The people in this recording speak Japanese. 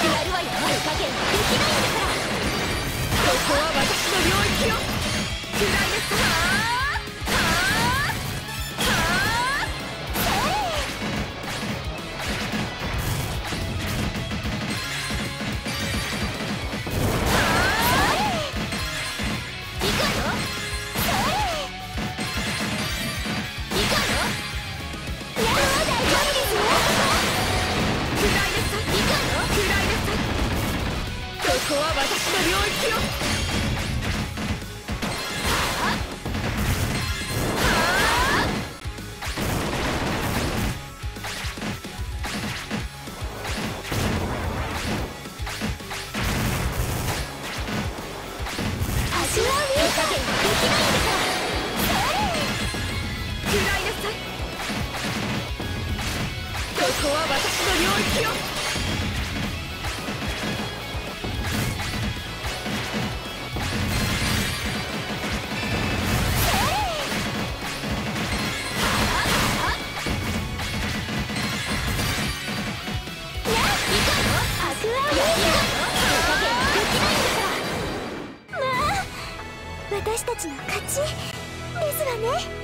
やるわよ。手加減できないんだから。ここは私の領域よ。クライネス。ここは私の領域よ。足は見え加減できないんだから。食らいなさい。ここは私の領域よ。私たちの勝ちですわね。